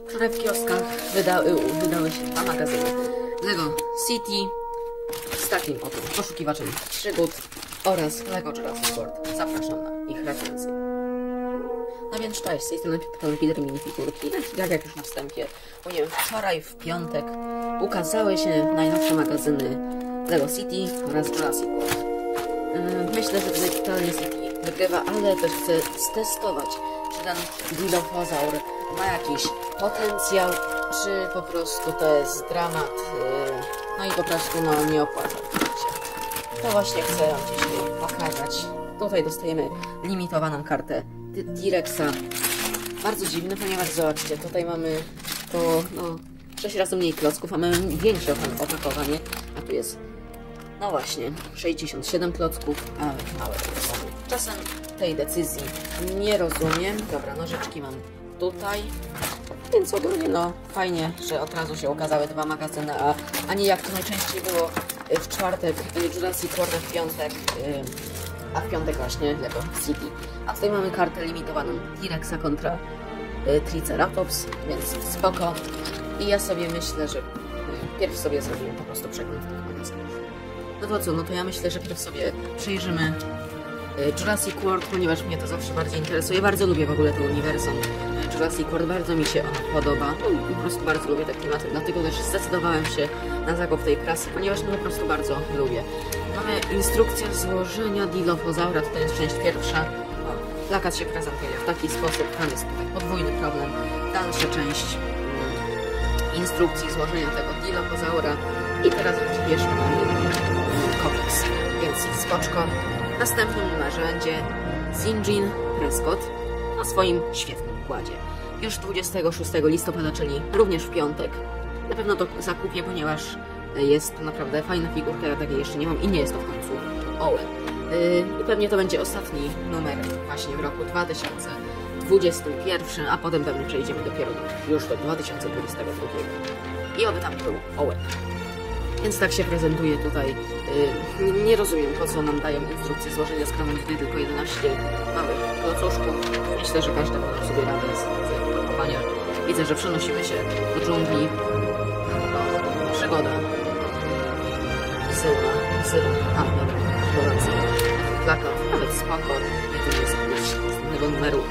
które w kioskach wydały się 2 magazyny. Lego City z takim oto poszukiwaczem przygód oraz Lego Jurassic World. Zapraszam na ich recenzję. No więc cześć, z tej strony Peter minifigurki. Jak już na wstępie powiem, wczoraj w piątek ukazały się najnowsze magazyny Lego City oraz Jurassic World. Myślę, że tutaj totalnie City wygrywa, ale też chcę stestować, czy ten Dilophosaur ma jakiś potencjał, czy po prostu to jest dramat, no i po prostu nie opłaca się. To właśnie chcę wam dzisiaj pokazać. Tutaj dostajemy limitowaną kartę T-Rexa. Bardzo dziwne, ponieważ zobaczcie, tutaj mamy to 6 razy mniej klocków, a mamy większe opakowanie, a tu jest no właśnie 67 klocków, a małe opakowanie. Czasem tej decyzji nie rozumiem. Dobra, nożyczki mam tutaj, więc ogólnie fajnie, że od razu się ukazały 2 magazyny, a nie jak to najczęściej było w czwartek Jurassic World, w piątek, a w piątek właśnie Lego City. A tutaj mamy kartę limitowaną T-Rexa kontra Triceratops, więc spoko. I ja sobie myślę, że pierw sobie zrobimy po prostu przegląd tych magazynów. No to co, no to ja myślę, że pierw sobie przejrzymy Jurassic World, ponieważ mnie to zawsze bardziej interesuje. Bardzo lubię w ogóle to uniwersum Jurassic World, bardzo mi się ono podoba. No, po prostu bardzo lubię te klimaty, dlatego też zdecydowałem się na zakup tej prasy, ponieważ po prostu bardzo lubię. Mamy instrukcję złożenia Dilophosaura, to jest część pierwsza. Plakat się prezentuje w taki sposób, tam jest tutaj podwójny problem. Dalsza część instrukcji złożenia tego Dilophosaura i teraz jeszcze mamy komiks, więc spoczko. W następnym numerze będzie Sinjin Prescott na swoim świetnym układzie. Już 26 listopada, czyli również w piątek. Na pewno to zakupię, ponieważ jest to naprawdę fajna figurka, ja takiej jeszcze nie mam i nie jest to w końcu Owen. I pewnie to będzie ostatni numer właśnie w roku 2021, a potem pewnie przejdziemy dopiero już do 2022. I oby tam był Owen. Więc tak się prezentuje tutaj. Nie rozumiem, po co nam dają instrukcję złożenia z kromem, gdy tylko 11 małych klocuszków. Myślę, że każdy ma sobie radę z pakowania. Widzę, że przenosimy się do dżungli. Przygoda. Dobra, przygoda. Plakat, nawet spoko. I tu jest już z innego numeru.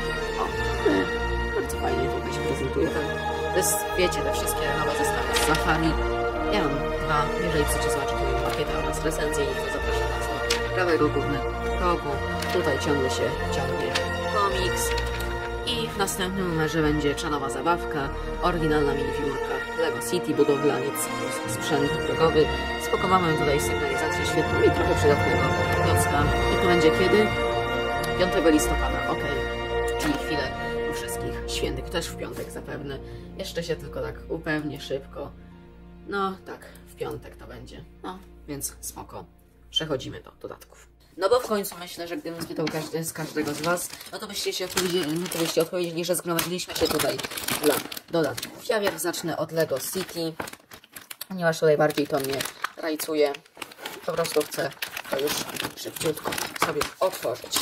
Bardzo fajnie tutaj się prezentuje. To jest, wiecie, te wszystkie nowe zestawy z Safari. Ja mam 2, jeżeli chcecie zobaczyć moje pakiety oraz recenzje, to zapraszam Was do prawego górnego rogu. Tutaj ciągle się ciągnie komiks. I w następnym numerze będzie czanowa zabawka, oryginalna minifigurka Lego City, budowlaniec, sprzęt drogowy. Spoko, mamy tutaj sygnalizację świetną i trochę przydatnego klocka. I to będzie kiedy? 5 listopada, ok. Czyli chwilę po wszystkich świętych, też w piątek zapewne. Jeszcze się tylko tak upewnię szybko. No tak, w piątek to będzie. No, więc spoko. Przechodzimy do dodatków. No bo w końcu myślę, że gdybym spytał z każdego z Was, no to byście odpowiedzieli, że zgromadziliśmy się tutaj dla dodatków. Ja wiem, zacznę od Lego City, ponieważ tutaj bardziej to mnie rajcuje. Po prostu chcę to już szybciutko sobie otworzyć.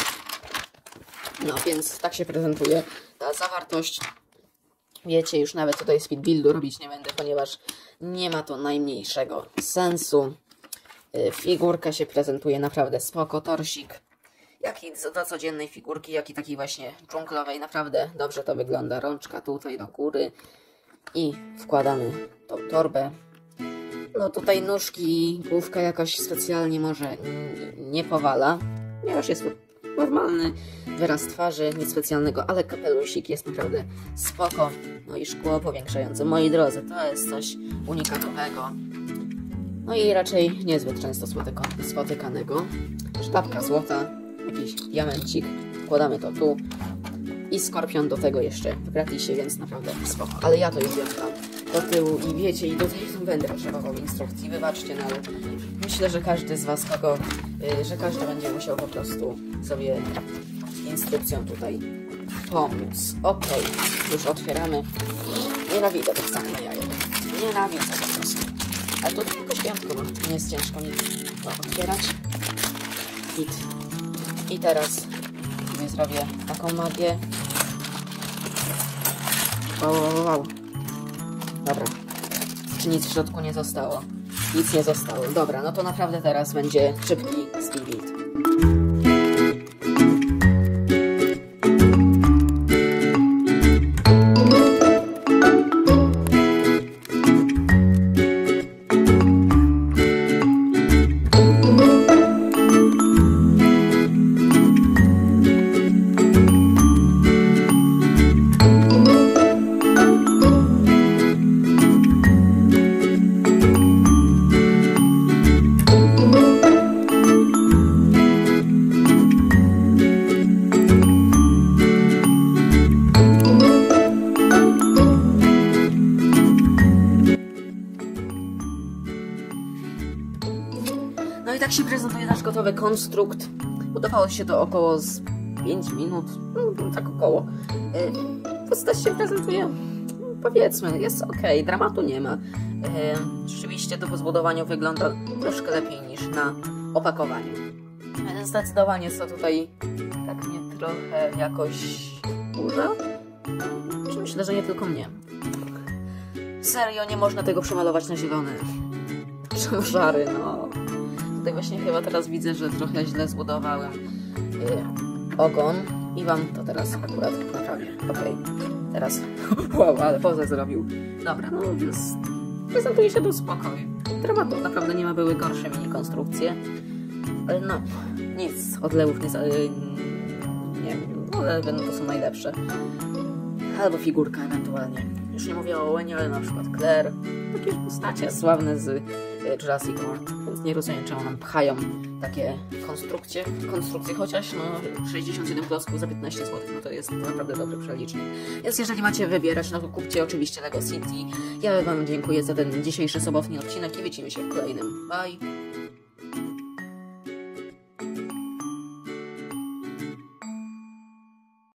No więc tak się prezentuje ta zawartość. Wiecie, już nawet tutaj speed buildu robić nie będę, ponieważ nie ma to najmniejszego sensu. Figurka się prezentuje naprawdę spoko, torsik. Jak i do codziennej figurki, jak i takiej właśnie dżunglowej. Naprawdę dobrze to wygląda. Rączka tutaj do góry. I wkładamy tą torbę. No tutaj nóżki, główka jakoś specjalnie może nie powala. Ponieważ jest to normalny wyraz twarzy, nic specjalnego, ale kapelusik jest naprawdę spoko. No i szkło powiększające. Moi drodzy, to jest coś unikatowego. No i raczej niezbyt często spotykanego. Sztabka złota, jakiś diamencik, wkładamy to tu. I skorpion do tego jeszcze w gratisie, więc naprawdę spoko. Ale ja to już wiem do tyłu i wiecie, i tutaj będę potrzebował instrukcji. Wybaczcie, no ale myślę, że każdy z Was, że każdy będzie musiał po prostu sobie instrukcją tutaj pomóc. Ok, już otwieramy. Nienawidzę tych zaklejajek. Nienawidzę po prostu. Ale to tylko świątkowo, nie jest ciężko nic to otwierać. I teraz sobie zrobię taką magię. Wow. Dobra. Czy nic w środku nie zostało? Nic nie zostało. Dobra, no to naprawdę teraz będzie szybki skill build. No i tak się prezentuje nasz gotowy konstrukt. Udawało się to około z 5 minut, no, tak około. Postać się prezentuje, powiedzmy, jest ok, dramatu nie ma. Rzeczywiście to po zbudowaniu wygląda troszkę lepiej niż na opakowaniu. Zdecydowanie co tutaj tak mnie trochę jakoś burza. Myślę, że nie tylko mnie. Serio, nie można tego przemalować na zielony. Szary, no. Tutaj właśnie chyba teraz widzę, że trochę źle zbudowałem ogon i wam to teraz akurat naprawię. Okej. Teraz, wow, ale pozę zrobił. Dobra, no więc prezentuje się do spokoju. Dramatów naprawdę nie ma, były gorsze mini konstrukcje. Ale no, nic, odlewów nie wiem, ale to są najlepsze. Albo figurka ewentualnie. Już nie mówię o Owenie, ale na przykład Claire. Takie postacie sławne z Jurassic World, więc nie rozumiem, czemu nam pchają takie konstrukcje, chociaż no 67 klocków za 15 zł, no to jest naprawdę dobry przelicznik. Więc jeżeli macie wybierać, no to kupcie oczywiście LEGO City. Ja wam dziękuję za ten dzisiejszy sobotni odcinek i widzimy się w kolejnym. Bye!